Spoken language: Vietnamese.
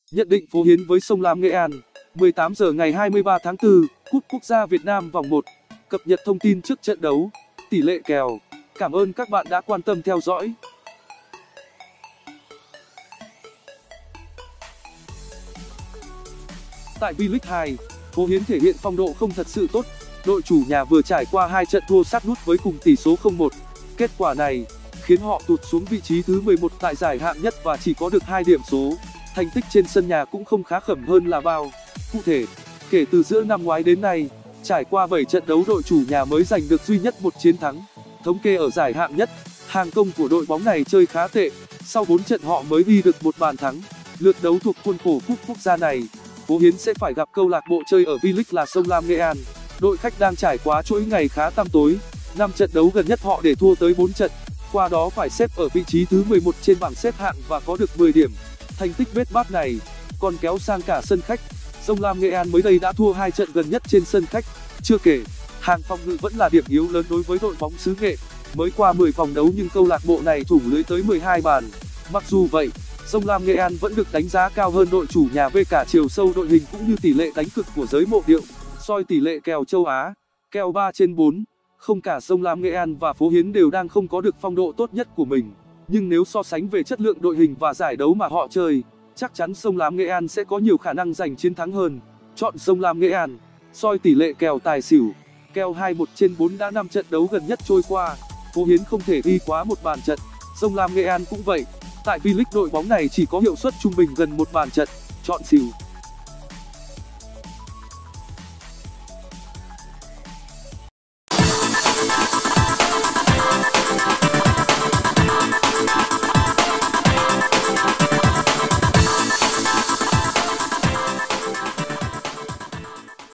Nhận định Phố Hiến với Sông Lam Nghệ An. 18 giờ ngày 23 tháng 4, Cúp Quốc gia Việt Nam vòng 1. Cập nhật thông tin trước trận đấu, tỷ lệ kèo. Cảm ơn các bạn đã quan tâm theo dõi. Tại V-League 2, Phố Hiến thể hiện phong độ không thật sự tốt. Đội chủ nhà vừa trải qua 2 trận thua sát nút với cùng tỷ số 0-1. Kết quả này khiến họ tụt xuống vị trí thứ 11 tại giải hạng nhất và chỉ có được 2 điểm số. Thành tích trên sân nhà cũng không khá khẩm hơn là bao. Cụ thể, kể từ giữa năm ngoái đến nay, trải qua 7 trận đấu đội chủ nhà mới giành được duy nhất một chiến thắng. Thống kê ở giải hạng nhất, hàng công của đội bóng này chơi khá tệ. Sau 4 trận họ mới ghi được một bàn thắng. Lượt đấu thuộc khuôn khổ Cúp Quốc gia này, Phố Hiến sẽ phải gặp câu lạc bộ chơi ở V-League là Sông Lam Nghệ An. Đội khách đang trải qua chuỗi ngày khá tăm tối. 5 trận đấu gần nhất họ để thua tới 4 trận, qua đó phải xếp ở vị trí thứ 11 trên bảng xếp hạng và có được 10 điểm. Thành tích bết bát này còn kéo sang cả sân khách. Sông Lam Nghệ An mới đây đã thua 2 trận gần nhất trên sân khách. Chưa kể, hàng phòng ngự vẫn là điểm yếu lớn đối với đội bóng xứ Nghệ. Mới qua 10 vòng đấu nhưng câu lạc bộ này thủng lưới tới 12 bàn. Mặc dù vậy, Sông Lam Nghệ An vẫn được đánh giá cao hơn đội chủ nhà về cả chiều sâu đội hình cũng như tỷ lệ đánh cực của giới mộ điệu. Soi tỷ lệ kèo châu Á, kèo 3/4. Không cả Sông Lam Nghệ An và Phố Hiến đều đang không có được phong độ tốt nhất của mình. Nhưng nếu so sánh về chất lượng đội hình và giải đấu mà họ chơi, chắc chắn Sông Lam Nghệ An sẽ có nhiều khả năng giành chiến thắng hơn. Chọn Sông Lam Nghệ An. Soi tỷ lệ kèo tài xỉu, kèo 21/4 đã 5 trận đấu gần nhất trôi qua. Phố Hiến không thể ghi quá một bàn trận. Sông Lam Nghệ An cũng vậy. Tại V-League đội bóng này chỉ có hiệu suất trung bình gần một bàn trận. Chọn xỉu.